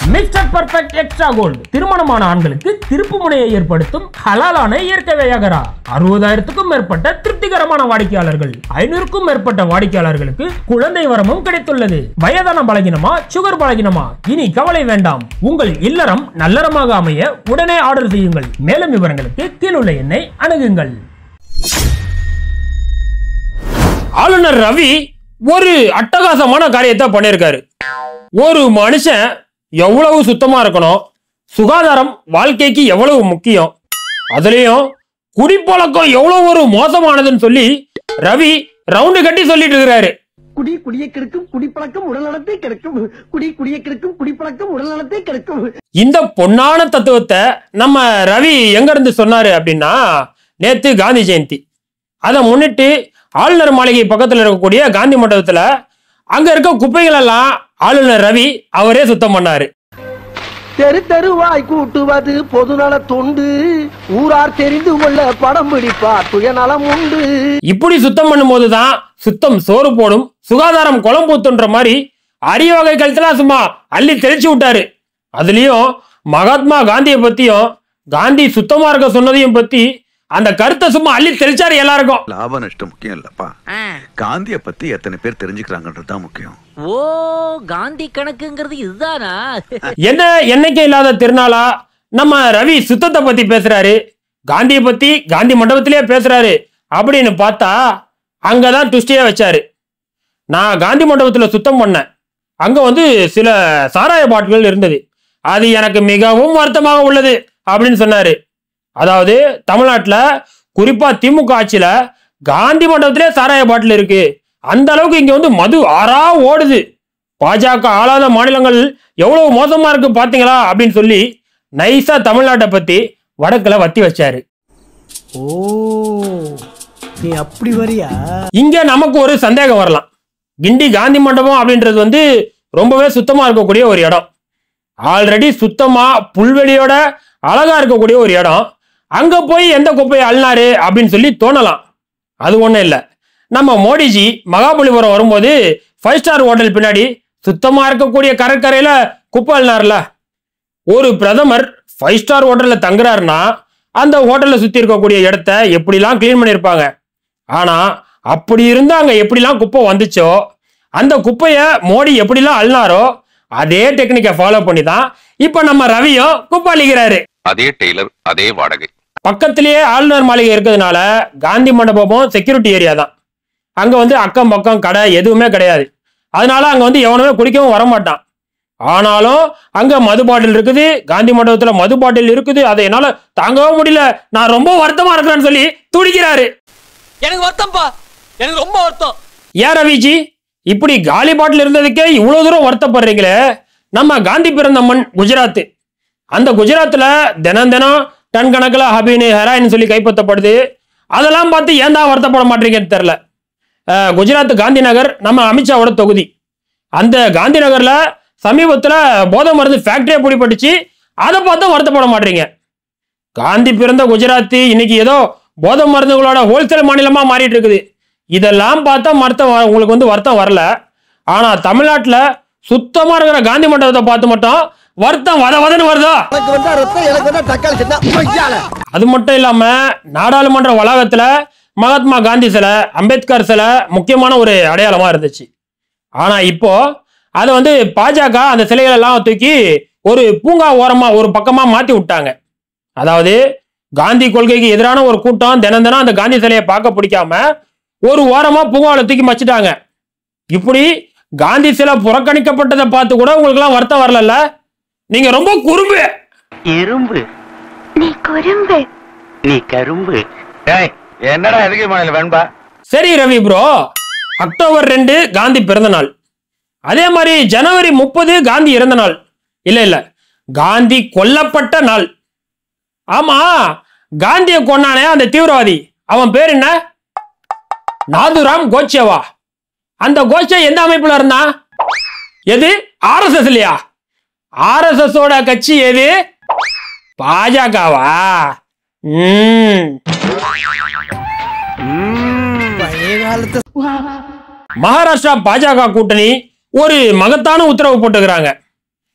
Mister perfect extra gold திருமணமான ஆண்களுக்கு திருப்பு முனையை ஏற்படுத்தும் ஹலாலான இயற்கை வியாகரா. 60,000க்கும் மேற்பட்ட திருப்திகரமான வாடிக்கையாளர்கள், 500க்கும் மேற்பட்ட வாடிக்கையாளர்களுக்கு குழந்தை வரமும் கிடைத்துள்ளது. வயதான பலகினமா, சுகர் பலகினமா, இனி கவலை வேண்டாம். உங்கள் இல்லறம் நல்லறமாக அமைய உடனே ஆர்டர் செய்யுங்கள். மேலும் விவரங்களுக்கு கீழுள்ள எண்ணை அணுகுங்கள். ஆளுநர் ரவி ஒரு அட்டகாசமான காரியத்தை பண்ணியிருக்காரு. ஒரு மனுஷன் எவ்வளவு சுத்தமா இருக்கணும், சுகாதாரம் வாழ்க்கைக்கு எவ்வளவு முக்கியம், அதுலயும் குடிப்பழக்கம் எவ்வளவு ஒரு மோசமானதுன்னு சொல்லி ரவி ரவுண்டு கட்டி சொல்லிட்டு இருக்கிறாரு. குடி குடியை கெடுக்கும், குடிப்பழக்கம் உடல்நலத்தை கெடுக்கும், குடியை கெடுக்கும், குடிப்பழக்கம் உடல்நலத்தை கெடுக்கும். இந்த பொன்னான தத்துவத்தை நம்ம ரவி எங்க இருந்து சொன்னாரு அப்படின்னா, நேத்து காந்தி ஜெயந்தி. அதை முன்னிட்டு ஆளுநர் மாளிகை பக்கத்துல இருக்கக்கூடிய காந்தி மண்டபத்துல அங்க இருக்க குப்பைகள் எல்லாம் ஆளுநர் ரவி அவரே சுத்தம் பண்ணாரு. தெரு தெருவாய் கூட்டுவது பொதுநல தொண்டு, ஊரார் தெரிந்து கொள்ள படம் பிடிப்பார் சுயநலம் உண்டு. இப்படி சுத்தம் பண்ணும் போதுதான் சுத்தம் சோறு போடும், சுகாதாரம் குழம்பூத்துன்ற மாதிரி அரிய வகை கழுத்தெல்லாம் சும்மா அள்ளி தெளிச்சு விட்டாரு. அதுலயும் மகாத்மா காந்தியை பத்தியும் காந்தி சுத்தமா இருக்க சொன்னதையும் பத்தி அந்த கருத்தை சும்மா அள்ளி தெளிச்சாரு எல்லாருக்கும். லாப நஷ்டம் முக்கியம் இல்லப்பா, காந்திய பத்தி எத்தனை பேர் தெரிஞ்சுக்கிறாங்கன்றதுதான் முக்கியம். ஓ, காந்தி கணக்குங்கிறது இதுதானா? என்ன என்னைக்கும் இல்லாத திருநாளா நம்ம ரவி சுத்தத்தை பத்தி பேசுறாரு, காந்தியை பத்தி காந்தி மண்டபத்திலேயே பேசுறாரு அப்படின்னு பார்த்தா அங்கதான் துஷ்டியா வச்சாரு. நான் காந்தி மண்டபத்துல சுத்தம் பண்ணேன். அங்க சில சாராய பாட்டில்கள் இருந்தது. அது எனக்கு மிகவும் வருத்தமாக உள்ளது அப்படின்னு சொன்னாரு. அதாவது தமிழ்நாட்டுல குறிப்பா திமுக ஆட்சியில காந்தி மண்டபத்திலே சாராய பாட்டில் இருக்கு. அந்த அளவுக்கு இங்க மது ஆறா ஓடுது. பாஜக ஆளாத மாநிலங்கள் எவ்வளவு மோசமா இருக்கு பாத்தீங்களா அப்படின்னு சொல்லி நைசா தமிழ்நாட்டை பத்தி வடக்குல வத்தி வச்சாரு. ஓ, நீ அப்படி வரியா? இங்க நமக்கு ஒரு சந்தேகம் வரலாம். கிண்டி காந்தி மண்டபம் அப்படின்றது ரொம்பவே சுத்தமா இருக்கக்கூடிய ஒரு இடம். ஆல்ரெடி சுத்தமா புல்வெளியோட அழகா இருக்கக்கூடிய ஒரு இடம். அங்க போய் எந்த குப்பையை அள்ளினாரு அப்படின்னு சொல்லி தோணலாம். அது ஒண்ணும் இல்லை. நம்ம மோடிஜி மகாபலிபுரம் வரும்போது 5 ஸ்டார் ஹோட்டல் பின்னாடி சுத்தமா இருக்கக்கூடிய கடற்கரையில குப்பை அள்ளினார்ல. ஒரு பிரதமர் 5 ஸ்டார் ஹோட்டல்ல தங்குறாருன்னா அந்த ஹோட்டல்ல சுத்தி இருக்கக்கூடிய இடத்த எப்படிலாம் கிளீன் பண்ணியிருப்பாங்க. ஆனா அப்படி இருந்தா அங்க எப்படிலாம் குப்பை வந்துச்சோ, அந்த குப்பைய மோடி எப்படிலாம் அள்ளினாரோ அதே டெக்னிக்கை ஃபாலோ பண்ணி தான் இப்ப நம்ம ரவியும் குப்பை அள்ளிக்கிறாரு. அதே டெய்லர், அதே வாடகை. பக்கத்திலேயே ஆளுநர் மாளிகை இருக்கிறதுனால காந்தி மண்டபமும் செக்யூரிட்டி ஏரியா தான். அங்க அக்கம் பக்கம் கடை எதுவுமே கிடையாது. அதனால அங்க எவனுமே குடிக்கவும் வரமாட்டான். ஆனாலும் அங்க மது பாட்டில் இருக்குது, காந்தி மண்டபத்துல மது பாட்டில் இருக்குது. அதை என்னால தாங்கவும் முடியல, நான் ரொம்ப வருத்தமா இருக்கிறேன்னு சொல்லி துடிக்கிறாரு. எனக்கு வருத்தம்பா, எனக்கு ரொம்ப வருத்தம். ஏன் ரவிஜி இப்படி காலி பாட்டில் இருந்ததுக்கே இவ்வளவு தூரம் வருத்தப்படுறீங்களே? நம்ம காந்தி பிறந்த மண் குஜராத். அந்த குஜராத்ல தினம் தினம் டன் கணக்கில் ஹபீனு ஹெராயின் சொல்லி கைப்பற்றப்படுது. அதெல்லாம் பார்த்து ஏன் தான் வருத்தப்பட மாட்டீங்கன்னு தெரியல. குஜராத் காந்தி நகர் நம்ம அமித்ஷாவோட தொகுதி. அந்த காந்தி நகர்ல சமீபத்தில் போதை மருந்து ஃபேக்டரியை பிடிபட்டுச்சு. அதை பார்த்தும் வருத்தப்பட மாட்டீங்க. காந்தி பிறந்த குஜராத் இன்னைக்கு ஏதோ போதை மருந்துகளோட ஹோல்சேல் மாநிலமா மாறிட்டு இருக்குது. இதெல்லாம் பார்த்தா உங்களுக்கு வருத்தம் வரல. ஆனா தமிழ்நாட்டுல சுத்தமா இருக்கிற காந்தி மண்டபத்தை பார்த்து மட்டும் வருத்தம் வதன்னு வருதோ. அது மட்டும் இல்லாம நாடாளுமன்ற வளாகத்துல மகாத்மா காந்தி சிலை, அம்பேத்கர் சிலை முக்கியமான ஒரு அடையாளமா இருந்துச்சு. ஆனா இப்போ அதை பாஜக அந்த சிலைகள் எல்லாம் தூக்கி ஒரு பூங்கா ஓரமா ஒரு பக்கமா மாத்தி விட்டாங்க. அதாவது காந்தி கொள்கைக்கு எதிரான ஒரு கூட்டம் தினம் தினம் அந்த காந்தி சிலையை பார்க்க பிடிக்காம ஒரு ஓரமா பூங்காவில் தூக்கி மச்சிட்டாங்க. இப்படி காந்தி சிலை புறக்கணிக்கப்பட்டதை பார்த்து கூட உங்களுக்கு எல்லாம் வருத்தம் வரல. நீங்க ரொம்ப குறும்பு. இரும்பு நீ குறும்பு, நீ கரும்பு. என்னடா எதுக்கு மாநில வேண்பா? சரி ரவி ப்ரோ, அக்டோபர் 2 காந்தி பிறந்த நாள். அதே மாதிரி ஜனவரி 30 காந்தி இறந்த நாள். இல்ல காந்தி கொல்லப்பட்ட நாள். ஆமா, காந்தியை கொன்னானே அந்த தீவிரவாதி, அவன் பேர் என்ன? நாதுராம் கோட்சேவா. அந்த கோட்சே எந்த அமைப்புல இருந்தான்? எது? RSS இல்லையா? RSS ஓட கட்சி எது? பாஜகவா? மகாராஷ்டிரா பாஜக கூட்டணி ஒரு மகத்தான உத்தரவு போட்டுக்கிறாங்க.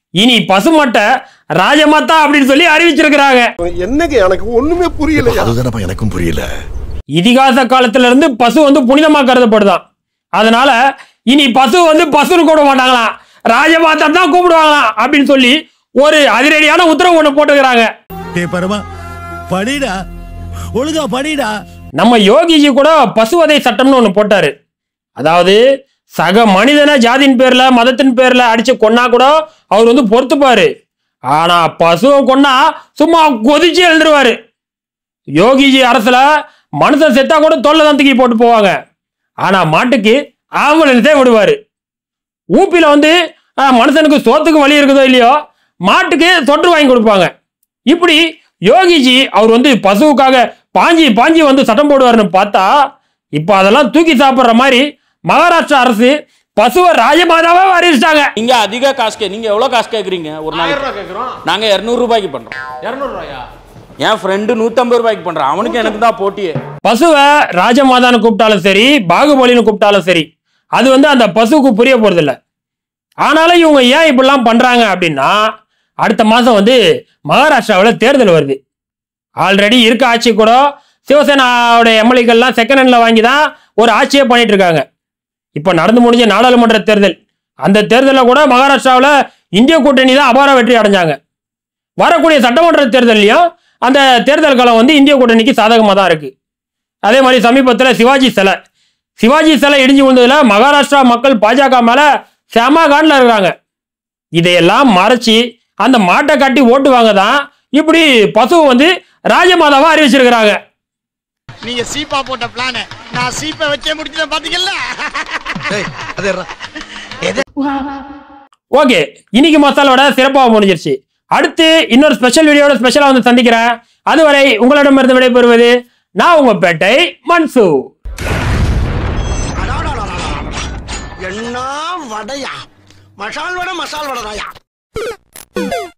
இனி பசுமாட்டை ராஜமாதா அப்படின்னு சொல்லி அறிவிச்சிருக்கிறாங்க. என்னங்க எனக்கு ஒண்ணுமே புரியல. அதுதானப்பா எனக்கும் புரியல. இதிகாச காலத்துல இருந்து பசு வந்து புனிதமா கருதப்படுதான். அதனால இனி பசு வந்து பசுன்னு கூப்பிட மாட்டாங்களாம், ராஜமாதா தான் கூப்பிடுவாங்களாம் அப்படின்னு சொல்லி ஒரு அதிரடியான உத்தரவு ஒண்ணு போட்டுக்கிறாங்க. படிடா ஒழுங்கா படிடா. நம்ம யோகிஜி கூட பசுவதை சட்டம்னு ஒண்ணு போட்டாரு. அதாவது சக மனிதனை ஜாதியின் பேர்ல மதத்தின் பேர்ல அடிச்சு கொன்னா கூட அவர் வந்து பொறுத்துப்பாரு. ஆனா பசுவை கொன்னா சும்மா கொதிச்சு எழுந்துருவாரு. யோகிஜி அரசுல மனுஷன் செத்தா கூட தொல்லை தான் தூக்கி போட்டு போவாங்க. ஆனா மாட்டுக்கு ஆம்புலன்ஸே விடுவாரு. ஊப்பில வந்து மனுஷனுக்கு சோத்துக்கு வழி இருக்குதோ இல்லையோ, மாட்டுக்கு தொற்று வாங்கி கொடுப்பாங்க. இப்படி யோகிஜி அவர் வந்து பசுவுக்காக பாஞ்சி பாஞ்சி வந்து சட்டம் போடுவாருன்னு பார்த்தா, இப்ப அதெல்லாம் தூக்கி சாப்பிடுற மாதிரி மகாராஷ்டிரா அரசு பசுவை ராஜமாதாவா அறிவிச்சிட்டாங்க. நீங்க அதிக காசு நீங்க எவ்வளவு காசு கேக்குறீங்க? ஒரு நாளைக்கு கேக்குறோம் நாங்க 200 ரூபாய்க்கு பண்றோம். 200 ரூபாயா? என் ஃப்ரெண்டு 150 ரூபாய்க்கு பண்றான். அவனுக்கு எனக்கு தான் போட்டியே. பசுவை ராஜமாதான்னு கூப்பிட்டாலும் சரி, பாகுபலின்னு கூப்பிட்டாலும் சரி, அது வந்து அந்த பசுவுக்கு புரிய போறது இல்லை. ஆனாலும் இவங்க ஏன் இப்படிலாம் பண்றாங்க அப்படின்னா, அடுத்த மாசம் வந்து மகாராஷ்டிராவில் தேர்தல் வருது. ஆல்ரெடி இருக்க ஆட்சி கூட சிவசேனாவோட எம்எல்ஏக்கள்லாம் செகண்ட் ஹேண்ட்ல வாங்கி தான் ஒரு ஆட்சியே பண்ணிட்டு இருக்காங்க. இப்ப நடந்து முடிஞ்ச நாடாளுமன்ற தேர்தல், அந்த தேர்தலில் கூட மகாராஷ்டிராவில் இந்திய கூட்டணி தான் அபார வெற்றி அடைஞ்சாங்க. வரக்கூடிய சட்டமன்ற தேர்தலையும் அந்த தேர்தல் காலம் வந்து இந்திய கூட்டணிக்கு சாதகமாக தான் இருக்கு. அதே மாதிரி சமீபத்தில் சிவாஜி சிலை இடிஞ்சு விழுந்ததுல மகாராஷ்டிரா மக்கள் பாஜக மேல செம காண்டில் இருக்கிறாங்க. இதையெல்லாம் மறைச்சி அந்த மாட்டை காட்டி ஓட்டுவாங்க தான் இப்படி பசுவை வந்து ராஜமாதாவா அறிவிச்சிருக்கிறாங்க. நீங்க சீப்பா போட்ட பிளான் நான் சீப்பை வச்சே முடிச்சேன் பாத்தீங்கல்ல. ஓகே, இன்னைக்கு மசாலோட சிறப்பாக முடிஞ்சிருச்சு. அடுத்து இன்னொரு ஸ்பெஷல் வீடியோட ஸ்பெஷலா வந்து சந்திக்கிறேன். அதுவரை உங்களிடமிருந்து விடைபெறுவது நான் உங்க பேட்டை மன்சு. என்ன வடையா? மசால் வடை தாயா?